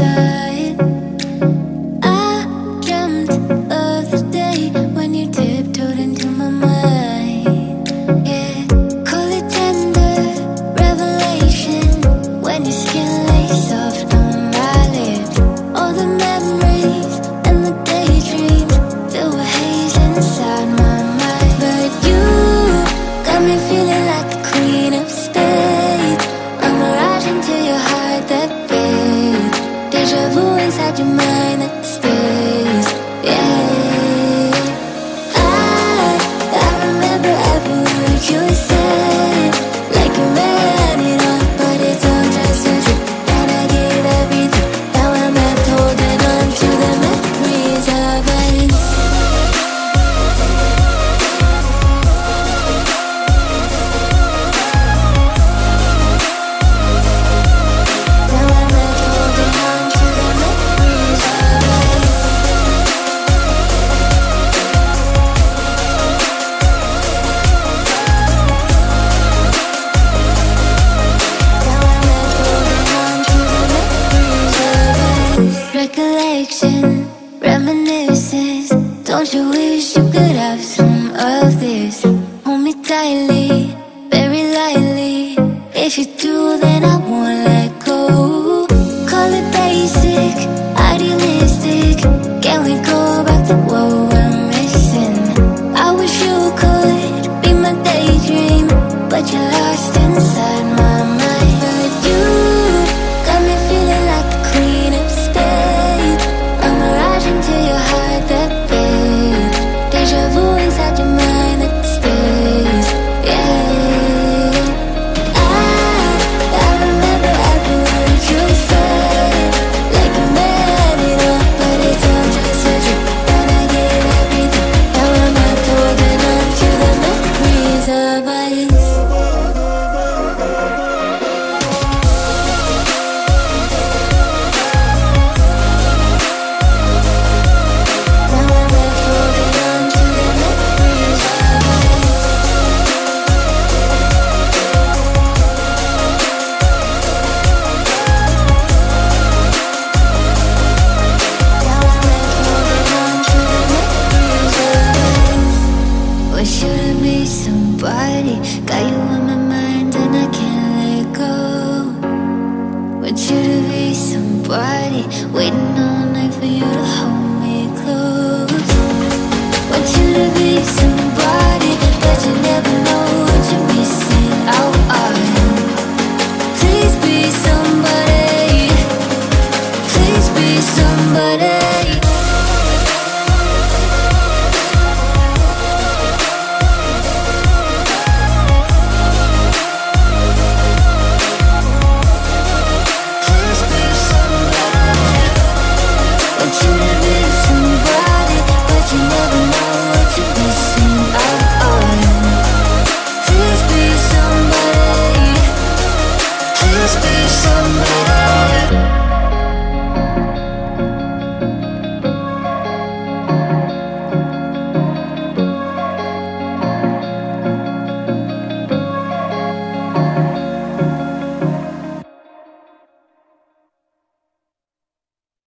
inside. I dreamt of the day when you tiptoed into my mind. Yeah, call it tender revelation when your skin lay soft on my lips. All the memories and the daydreams filled with haze inside my mind. But you got me feeling like the queen of spades. A mirage into your heart that fades. Deja vu inside your mind that stays. Yeah, I remember every word you said, like you meant it all, but it's all just a trick. And I gave everything. Now I'm left holding on to the memories of us. Now I'm left holding on to the memories of us. Now I'm left holding on to the memories of us. Recollection, reminiscence. Don't you wish you could have some of this? Hold me tightly, very lightly. If you do, then I won't let go. Call it basic, idealistic. Can we go back to what we're missing? I wish you could be my daydream, but you're lost inside my mind. But you got me feeling like the queen of spades. A mirage into your heart that fades. Deja vu inside your mind that stays. Yeah, I remember every word you said, like you meant it all, but it's all just a trick. And I gave everything. Now I'm left holding on to the memories of us. Now I'm left holding on to the memories of us. Now I'm left holding on to the memories of us. Want you to be somebody, got you on my mind and I can't let go. Want you to be somebody, waiting all night for you to hold me close. Want you to be somebody, but you never know what you're missing out on. Please be somebody, please be somebody. Please be somebody. Want you to be somebody, but you never know what you're missing out on. Please be somebody, please be somebody.